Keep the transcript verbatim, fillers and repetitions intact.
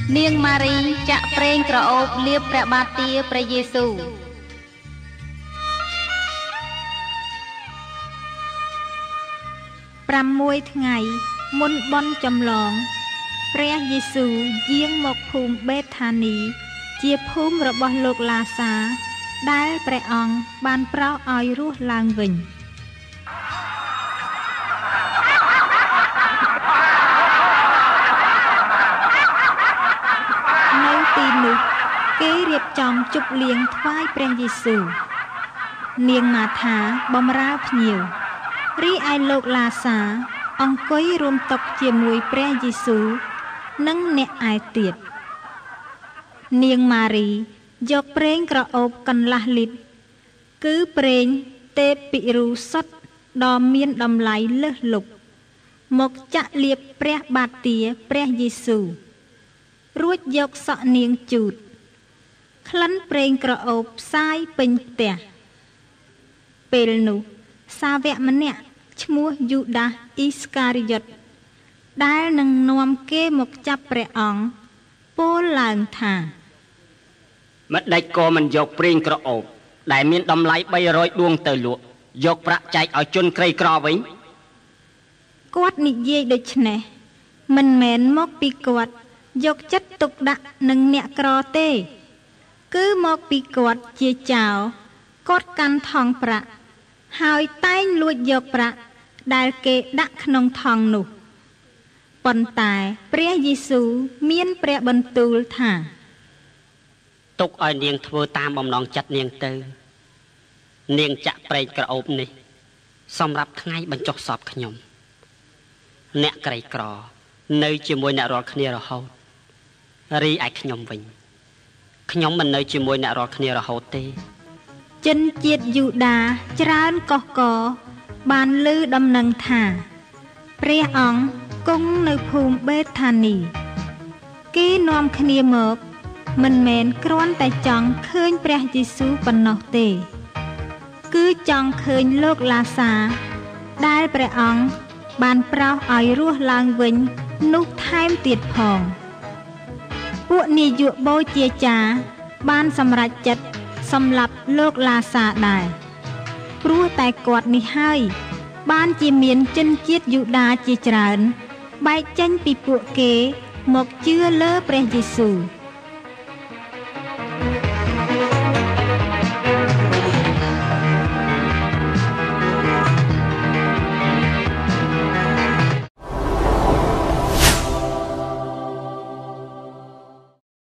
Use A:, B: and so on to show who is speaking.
A: នាងម៉ារីចាក់ប្រេងក្រអូបលាបព្រះបាទទាព្រះយេស៊ូវប្រាំមួយថ្ងៃមុនបុណ្យចម្លងព្រះយេស៊ូវយាងមកភូមិបេថានីជាភូមិរបស់លោកឡាសាដែលព្រះអង្គបានប្រោសឲ្យរស់ឡើងវិញនៅទីនោះគេរៀបចំជប់លៀងថ្វាយព្រះយេស៊ូវនាងម៉ាថាបម្រើភ្ញៀវរីឯលោកឡាសាអង្គុយរួមតុជាមួយព្រះយេស៊ូវនិងអ្នកឯទៀតនាងម៉ារីយកប្រេងក្រអូបកន្លះលីត្រគឺប្រេងទេពិរូសុទ្ធដ៏មានតម្លៃលើសលប់មកចាក់លាបព្រះបាទទាព្រះយេស៊ូវរួចយកសក់នាងជូតក្លិនប្រេងក្រអូបផ្សាយពេញផ្ទះពេលនោះសាវកម្នាក់ឈ្មោះយូដាសអ៊ីស្ការីយ៉ុតដែលនឹងនាំគេមកចាប់ព្រះអង្គពោលឡើងថា
B: ម្ដេចក៏មិនយកប្រេងក្រអូបដែលមានតម្លៃបីរយដួងទៅលក់យកប្រាក់ចែកឲ្យជនក្រីក្រវិញ
A: គាត់និយាយដូច្នេះមិនមែនមកពីគាត់យកចិត្តទុកដាក់នឹងអ្នកក្រទេគឺមកពីគាត់ជាចៅគាត់កាន់ថង់ប្រាក់ហើយតែងលួចយកប្រាក់ដែលគេដាក់ក្នុងថង់នោះប៉ុន្តែព្រះយេស៊ូវមានព្រះបន្ទូលថា
B: ទុកឲ្យនាងធ្វើតាមបំណងចិត្តនាងទៅនាងចាក់ប្រេងក្រអូបនេះសម្រាប់ថ្ងៃបញ្ចុះសពខ្ញុំអ្នកក្រីក្រនៅជាមួយអ្នករាល់គ្នារហូតរីឯខ្ញុំវិញខ្ញុំមិននៅជាមួយអ្នករាល់គ្នារហូតទេ
A: ជនជាតិយូដាច្រើនកុះកបានឮដំណឹងថាព្រះអង្គគង់នៅភូមិបេថានីគេនាំគ្នាមកមិនមែនគ្រាន់តែចង់ឃើញព្រះយេស៊ូវប៉ុណ្ណោះទេគឺចង់ឃើញលោកឡាសាដែលព្រះអង្គបានប្រោសឲ្យរស់ឡើងវិញនោះថែមទៀតផងពួកនាយកបូជាចារ្យបានសម្រេចចិត្តសម្លាប់លោកឡាសាដែរព្រោះតែគាត់នេះហើយបានជាមានជនជាតិយូដាជាច្រើនបែកចេញពីពួកគេមកជឿលើព្រះយេស៊ូវ